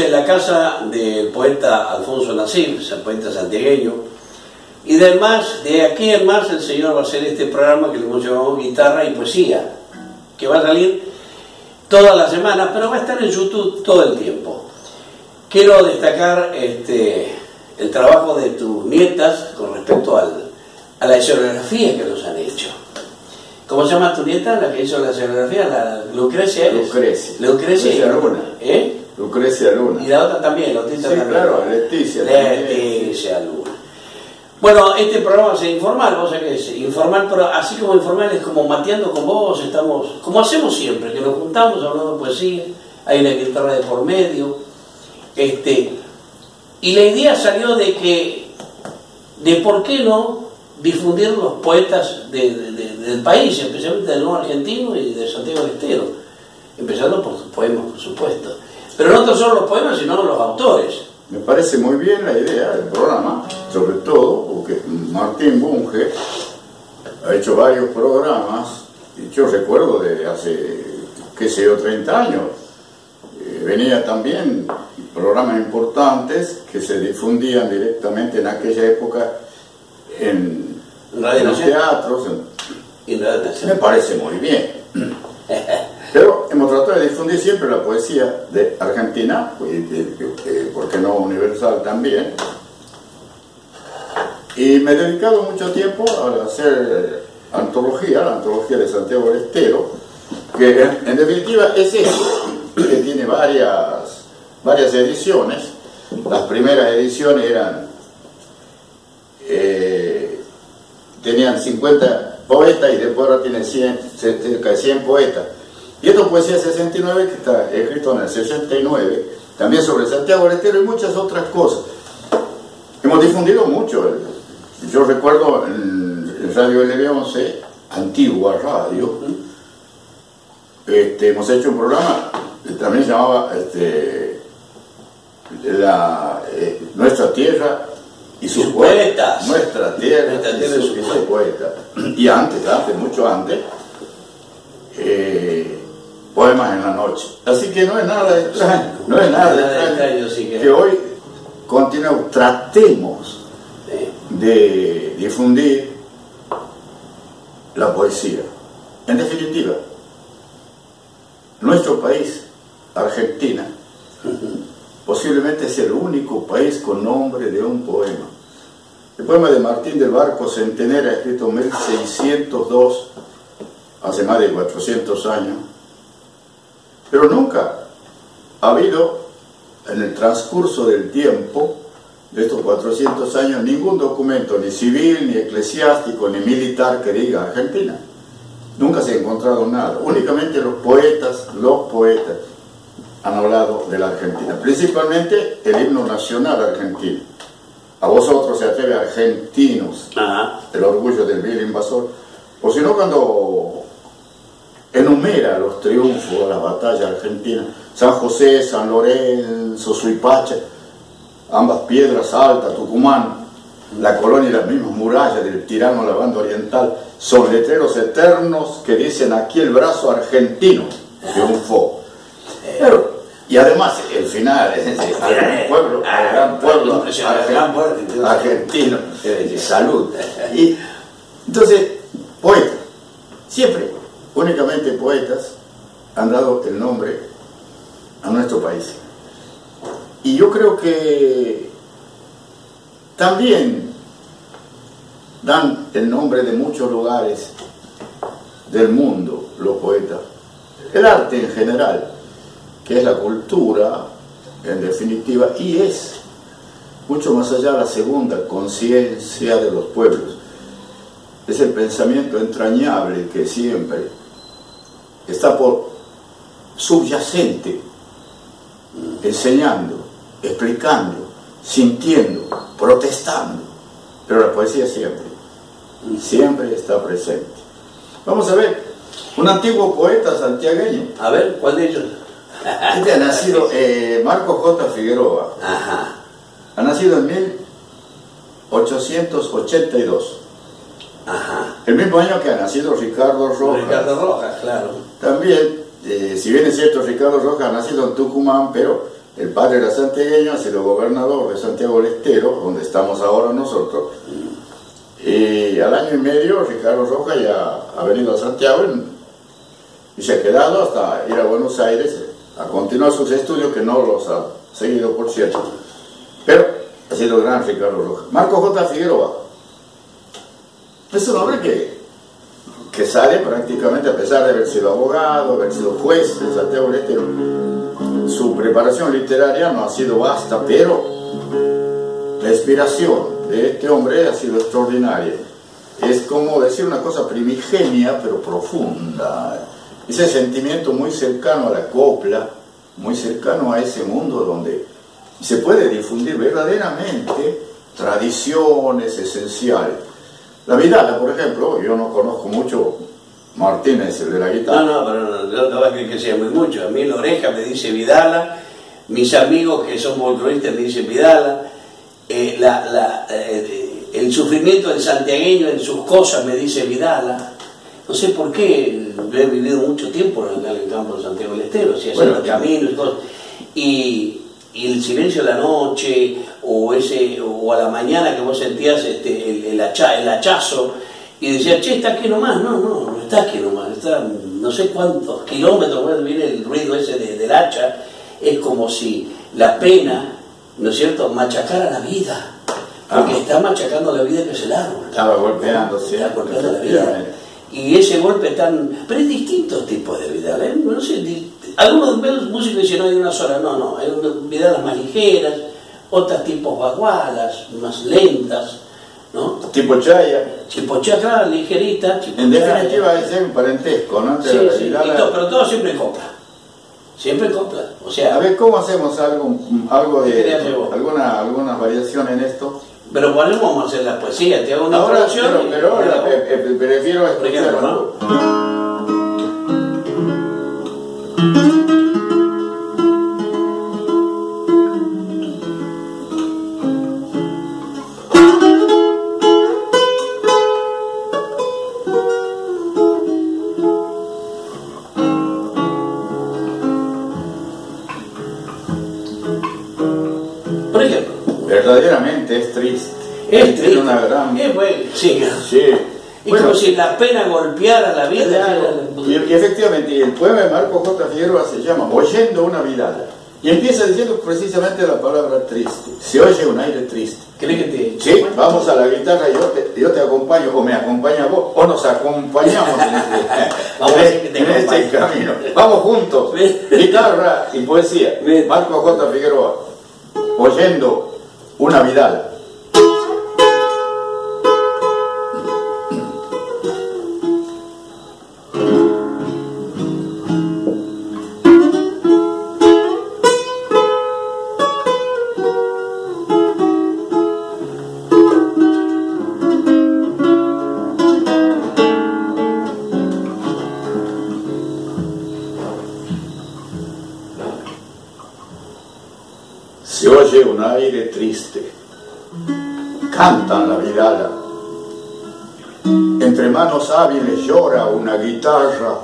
en la casa del poeta Alfonso Nasif, el poeta santiagueño, y de aquí en más el señor va a hacer este programa que le hemos llamado Guitarra y Poesía, que va a salir todas las semanas, pero va a estar en YouTube todo el tiempo. Quiero destacar el trabajo de tus nietas con respecto a la escenografía que nos han hecho. ¿Cómo se llama tu nieta, la que hizo la escenografía? La Lucrecia. Lucrecia Luna. Lucrecia Luna. Y la otra también, la otra también. Claro, Leticia Luna. Bueno, este programa es informal, vos sabés que es informal, pero así como informal es como mateando con vos, estamos, como hacemos siempre, que nos juntamos hablando de poesía, hay una guitarra de por medio, y la idea salió de por qué no difundir los poetas del país, especialmente del no argentino y de Santiago del Estero, empezando por sus poemas, por supuesto, pero no tan solo los poemas, sino los autores. Me parece muy bien la idea del programa, sobre todo porque Martín Bunge ha hecho varios programas, y yo recuerdo de hace, 30 años, venía también programas importantes que se difundían directamente en aquella época en los teatros. Me parece muy bien. Pero hemos tratado de difundir siempre la poesía de Argentina, ¿por qué no universal también? Y me he dedicado mucho tiempo a hacer la antología de Santiago del Estero, que en definitiva es eso, que tiene varias ediciones. Las primeras ediciones tenían 50 poetas y después ahora tienen cerca de 100 poetas. Y esto Poesía 69, que está escrito en el 69, también sobre Santiago del Estero y muchas otras cosas. Hemos difundido mucho. Yo recuerdo en Radio LB11, antigua radio, hemos hecho un programa que también se llamaba Nuestra Tierra y sus poetas. Nuestra Tierra y sus poetas. Y antes, mucho antes, Poemas en la Noche. Así que no es nada extraño, que hoy tratemos de difundir la poesía. En definitiva, nuestro país, Argentina, posiblemente es el único país con nombre de un poema. El poema de Martín del Barco Centenera, escrito en 1602, hace más de 400 años, pero nunca ha habido en el transcurso del tiempo de estos 400 años ningún documento, ni civil, ni eclesiástico, ni militar que diga Argentina. Nunca se ha encontrado nada. Únicamente los poetas han hablado de la Argentina, principalmente el himno nacional argentino. A vosotros se atreve argentinos, el orgullo del vil invasor. O si no, cuando enumera los triunfos, las batallas argentinas, San José, San Lorenzo, Suipacha, ambas piedras altas, Tucumán, la colonia y las mismas murallas del tirano la banda oriental, son letreros eternos que dicen: aquí el brazo argentino triunfó. Y además el final es al gran pueblo argentino, salud. Y entonces, poetas, siempre, únicamente poetas han dado el nombre a nuestro país. Y yo creo que también dan el nombre de muchos lugares del mundo los poetas. El arte en general, que es la cultura, en definitiva, y es mucho más allá de la segunda conciencia de los pueblos. Es el pensamiento entrañable que siempre está por subyacente, enseñando, explicando, sintiendo, protestando, pero la poesía siempre está presente. Vamos a ver, un antiguo poeta santiagueño. A ver, ¿cuál de ellos? Este ha nacido Marco J. Figueroa. Ha nacido en 1882. El mismo año que ha nacido Ricardo Rojas. Ricardo Rojas, claro. También, si bien es cierto, Ricardo Rojas ha nacido en Tucumán, pero El padre era santiagueño, ha sido gobernador de Santiago del Estero, donde estamos ahora nosotros. Y al año y medio Ricardo Rojas ya ha venido a Santiago y se ha quedado hasta ir a Buenos Aires a continuar sus estudios, que no los ha seguido, por cierto. Pero ha sido el gran Ricardo Rojas. Marco J. Figueroa es un hombre que sale prácticamente, a pesar de haber sido abogado, haber sido juez en Santiago del Estero. Su preparación literaria no ha sido vasta, pero la inspiración de este hombre ha sido extraordinaria. Es como decir una cosa primigenia, pero profunda. Ese sentimiento muy cercano a la copla, muy cercano a ese mundo donde se puede difundir verdaderamente tradiciones esenciales. La Vidala, por ejemplo, yo no conozco mucho. Martínez, el de la guitarra. No, pero no vas a creer que sea muy mucho. A mí la oreja me dice Vidala, mis amigos que son folcloristas me dicen Vidala, el sufrimiento del santiagueño en sus cosas me dice Vidala. No sé por qué, he vivido mucho tiempo en el campo de Santiago del Estero, si haciendo caminos y cosas. Y el silencio de la noche, o a la mañana que vos sentías el hachazo, y decías, che, está aquí nomás. No está aquí nomás, está no sé cuántos kilómetros, viene el ruido ese del hacha. Es como si la pena, ¿no es cierto?, machacara la vida, porque está machacando la vida que es el árbol. Estaba golpeando, sí. Está golpeando la vida. Y ese golpe tan... Pero hay distintos tipos de Vidala, ¿eh? No sé, algunos músicos dicen, no hay una sola, no, hay Vidalas más ligeras, otras tipos bagualas, más lentas, ¿no? Tipo Chaya. Tipo Chaya, claro, ligerita. En definitiva es un parentesco, ¿no? Sí, sí, pero todo siempre en copla. Siempre en copla. O sea, a ver, ¿cómo hacemos algo de alguna variación en esto? Pero vamos a hacer la poesía, te hago una introducción. Pero ahora prefiero escuchar algo. Verdaderamente es triste. Es triste. Una gran... sí. Y bueno, como si la pena golpeara la vida. Y efectivamente, el poema de Marco J. Figueroa se llama Oyendo una Vidala. Y empieza diciendo precisamente la palabra triste. Se oye un aire triste. ¿Crees que te...? Sí, vamos a la guitarra, yo te acompaño, o me acompañas vos, o nos acompañamos en este camino. Vamos juntos. Guitarra y poesía. Marco J. Figueroa. Oyendo una Vidala. Se oye un aire triste, cantan la Vidala, entre manos hábiles llora una guitarra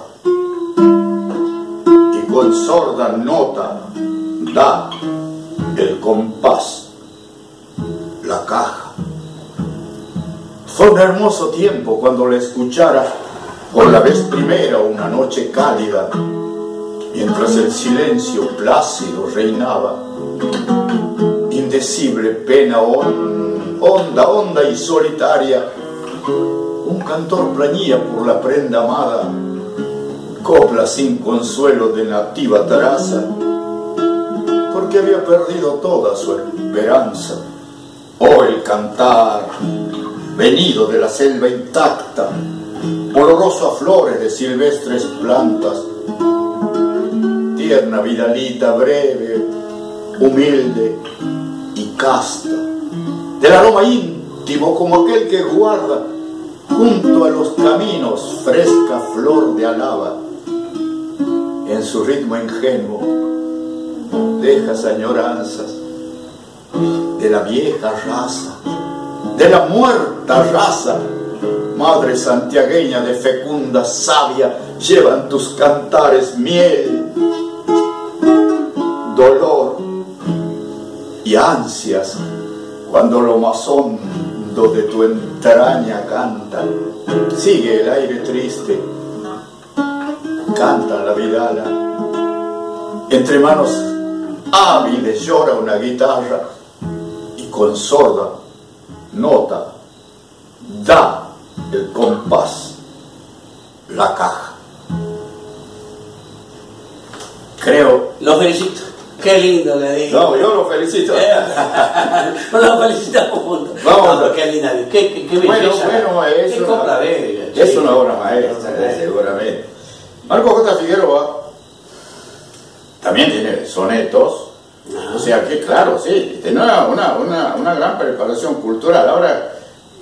y con sorda nota da el compás, la caja. Fue un hermoso tiempo cuando la escuchara por la vez primera una noche cálida, mientras el silencio plácido reinaba. Indecible pena honda y solitaria, un cantor plañía por la prenda amada, copla sin consuelo de nativa taraza, porque había perdido toda su esperanza. Oh, el cantar, venido de la selva intacta, oloroso a flores de silvestres plantas, tierna vidalita breve, humilde y casta, del aroma íntimo como aquel que guarda junto a los caminos fresca flor de alaba. En su ritmo ingenuo dejas añoranzas de la vieja raza, de la muerta raza. Madre santiagueña de fecunda savia, llevan tus cantares miel, dolor y ansias, cuando lo más hondo de tu entraña canta, sigue el aire triste, canta la vidala, entre manos hábiles llora una guitarra y con sorda nota da el compás la caja. Creo. Lo felicito. Qué lindo le digo. No, yo lo felicito. Lo felicitamos juntos. Vamos. No, qué linda. Qué Bueno, es es una obra maestra, seguramente. Marco J. Figueroa también tiene sonetos. O sea que, claro, sí, tiene una gran preparación cultural. Ahora,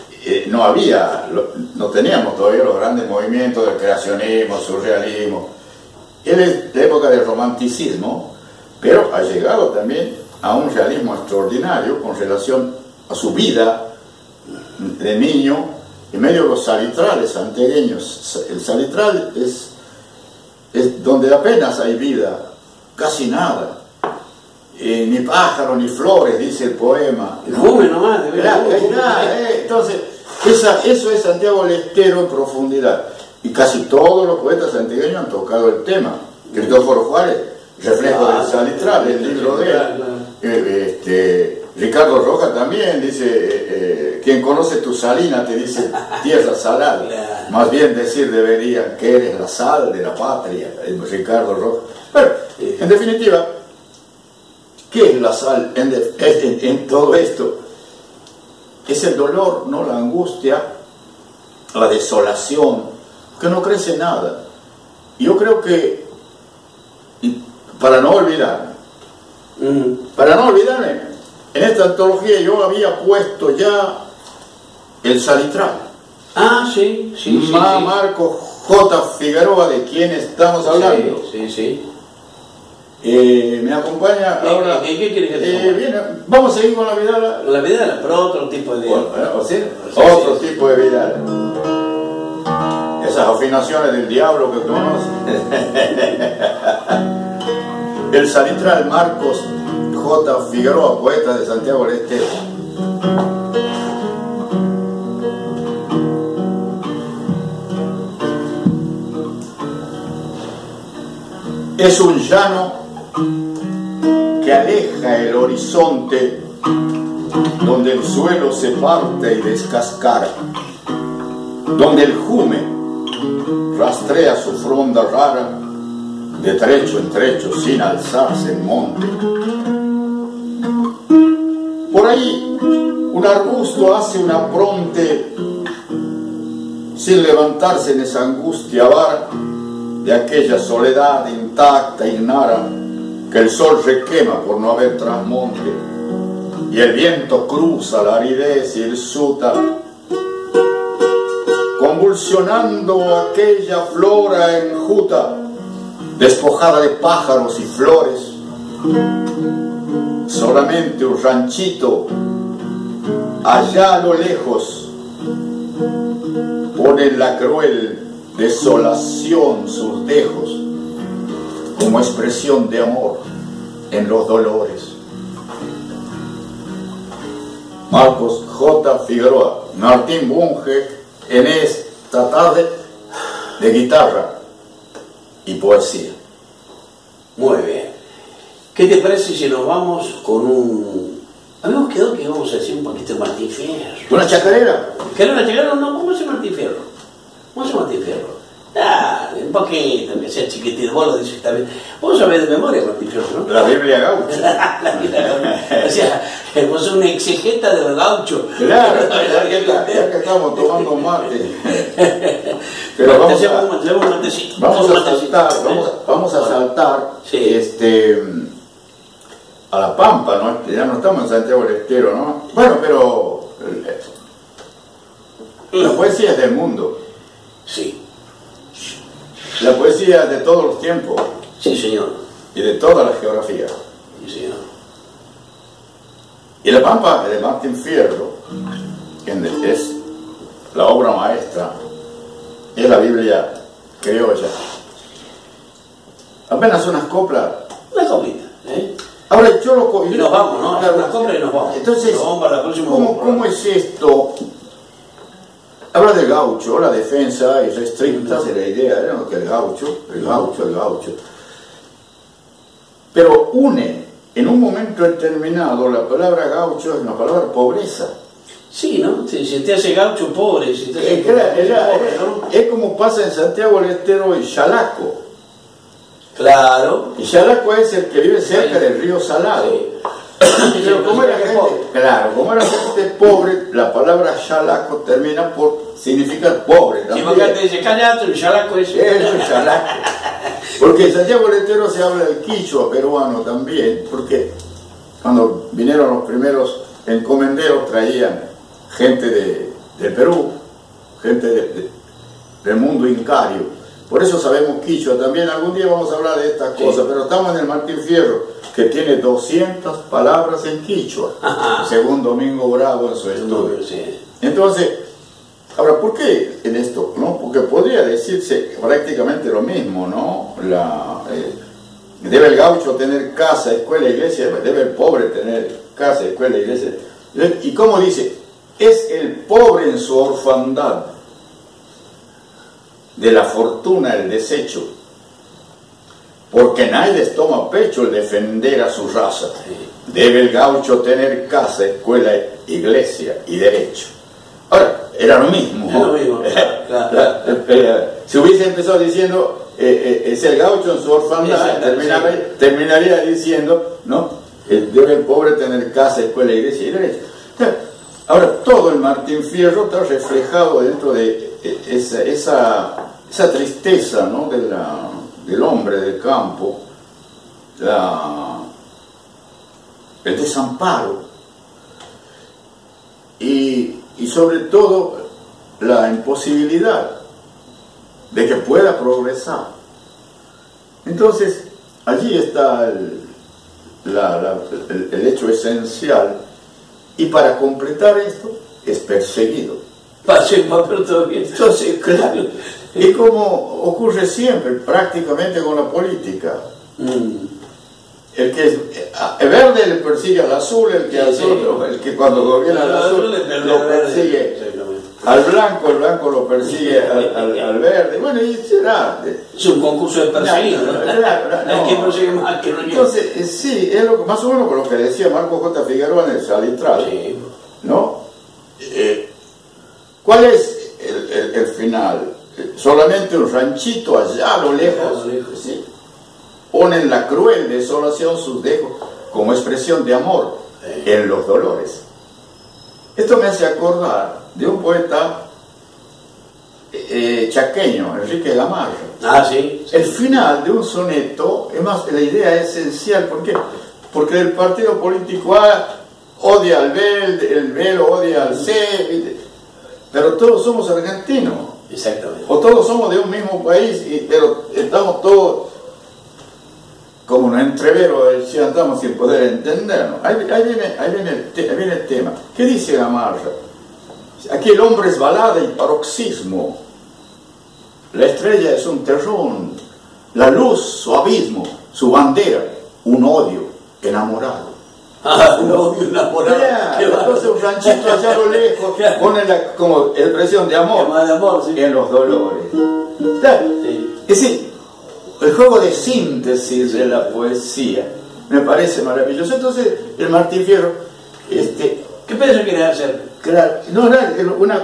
no teníamos todavía los grandes movimientos del creacionismo, surrealismo. Él es de época del romanticismo, pero ha llegado también a un realismo extraordinario con relación a su vida de niño en medio de los salitrales santiagueños. El salitral es donde apenas hay vida, casi nada. Ni pájaros ni flores, dice el poema. El hume nomás, de verdad. Entonces, eso es Santiago del Estero en profundidad. Y casi todos los poetas santiagueños han tocado el tema. Cristóforo Juárez, Reflejo del Salitral, el libro de él. Ricardo Rojas también dice, quien conoce tu salina te dice tierra salada. Más bien decir debería que eres la sal de la patria, Ricardo Rojas. Pero, en definitiva, ¿qué es la sal en todo esto? Es el dolor, no la angustia, la desolación, que no crece nada. Yo creo que, para no olvidarme, en esta antología yo había puesto ya el salitral. Ah, sí. Marco J. Figueroa, de quien estamos hablando. Sí. Me acompaña ahora. ¿Qué quieres que te viene, vamos a seguir con la vidala. La vidala, pero otro tipo de vidala. Otro tipo de vidala. Esas afinaciones del diablo que conoces. El salitral Marcos J. Figueroa, poeta de Santiago del Estero. Es un llano que aleja el horizonte, donde el suelo se parte y descascara, donde el jume rastrea su fronda rara de trecho en trecho sin alzarse el monte. Por ahí un arbusto hace un apronte sin levantarse en esa angustia vara de aquella soledad intacta, ignara, que el sol requema por no haber trasmonte, y el viento cruza la aridez y el suta, convulsionando aquella flora enjuta, despojada de pájaros y flores. Solamente un ranchito allá a lo lejos pone en la cruel desolación sus dejos como expresión de amor en los dolores. Marcos J. Figueroa, Martín Bunge, en esta tarde de guitarra y poesía. Muy bien. ¿Qué te parece si nos vamos con un... Habíamos quedado que íbamos a decir un poquito de Martín Fierro. ¿Una chacarera? ¿Querés una chacarera? No, ¿cómo se Martín Fierro? Un poquito, que sea chiquitito. Vos lo dices también. Vos sabés de memoria Martín Fierro, ¿no? La Biblia gaucha. O sea, vos sos un exegeta de los gauchos. Claro, ya que estamos tomando mate. Pero vamos a saltar a La Pampa, ¿no? Ya no estamos en Santiago del Estero, ¿no? Bueno, pero la poesía es del mundo. Sí. La poesía es de todos los tiempos. Sí, señor. Y de todas las geografías. Sí, señor. Y La Pampa de Martín Fierro, que es la obra maestra, es la Biblia criolla. Apenas unas coplas. Una coplita, ¿eh? Ahora, yo Y nos vamos, ¿no? Hacer una compra y nos vamos. Entonces, nos vamos para la próxima ¿cómo es esto? Habla del gaucho, la defensa irrestricta de la idea, ¿no? Que el gaucho. Pero une, en un momento determinado, la palabra gaucho es una palabra pobreza. Sí, ¿no? Si te hace gaucho, pobre. Si te hace pobre, ¿no? Es como pasa en Santiago del Estero y Xalaco. Claro. Y Xalaco es el que vive cerca del río Salado. Sí. Pero como era gente pobre, la palabra Xalaco termina por significar pobre. Si acá te dice cállate, el Xalaco es Xalaco. Porque en Santiago del Estero se habla del quichua peruano también, porque cuando vinieron los primeros encomenderos traían gente de Perú, gente del mundo incario. Por eso sabemos quichua también. Algún día vamos a hablar de estas cosas, pero estamos en el Martín Fierro, que tiene 200 palabras en quichua, según Domingo Bravo en su estudio. Sí. Entonces, ahora, ¿por qué en esto? ¿No? Porque podría decirse prácticamente lo mismo, ¿no? Debe el gaucho tener casa, escuela, iglesia, debe el pobre tener casa, escuela, iglesia. ¿Y cómo dice? Es el pobre en su orfandad, de la fortuna el desecho, porque nadie les toma pecho el defender a su raza. Debe el gaucho tener casa, escuela, iglesia y derecho. Ahora, era lo mismo. Es lo mismo, claro. Si hubiese empezado diciendo es el gaucho en su orfandad, terminaría diciendo, ¿no? Debe el pobre tener casa, escuela, iglesia y derecho. Ahora, todo el Martín Fierro está reflejado dentro de esa tristeza, ¿no? del hombre del campo, el desamparo y sobre todo la imposibilidad de que pueda progresar. Entonces, allí está el hecho esencial, y para completar esto es perseguido. Entonces, claro, y como ocurre siempre, prácticamente con la política, el que es verde le persigue al azul, el que cuando gobierna al azul lo persigue al blanco, el blanco lo persigue al verde. Bueno, y será. Es un concurso de perseguido, ¿no? ¿Quién persigue más que no yo? Entonces, sí, es más o menos con lo que decía Marco J. Figueroa en el Salitral, ¿no? ¿Cuál es el final? Solamente un ranchito allá a lo lejos, ¿sí? Ponen la cruel desolación sus dejos como expresión de amor en los dolores. Esto me hace acordar de un poeta chaqueño, Enrique Gamarra. Sí. El final de un soneto, es más, la idea es esencial. ¿Por qué? Porque el partido político A odia al B, el B lo odia al C, pero todos somos argentinos. Exactamente. O todos somos de un mismo país, pero estamos todos como un entrevero, si andamos sin poder entendernos. Ahí viene el tema. ¿Qué dice Gamarra? Aquí el hombre es balada y paroxismo. La estrella es un terrón. La luz, su abismo. Su bandera, un odio enamorado. Un odio enamorado. Entonces un ranchito allá a lo lejos pone como expresión de amor, sí. En los dolores. Sí. Es decir, el juego de síntesis de la poesía me parece maravilloso. Entonces el Martín Fierro, ¿qué piensa que quiere hacer? Claro, una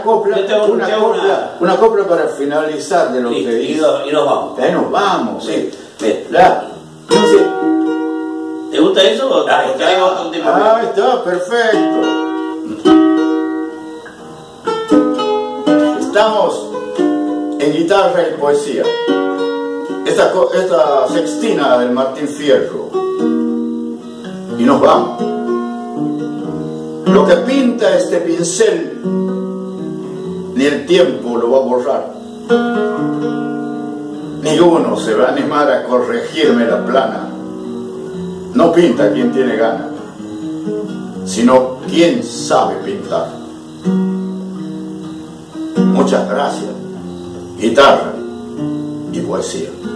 copla para finalizar de lo que dice. Y nos vamos. Ahí nos vamos. Sí. Claro. Entonces, ¿te gusta eso o te traigo otro tema? Está perfecto. Estamos en guitarra y poesía. Esta sextina del Martín Fierro. Y nos vamos. Lo que pinta este pincel, ni el tiempo lo va a borrar. Ni uno se va a animar a corregirme la plana. No pinta quien tiene ganas, sino quien sabe pintar. Muchas gracias. Guitarra y poesía.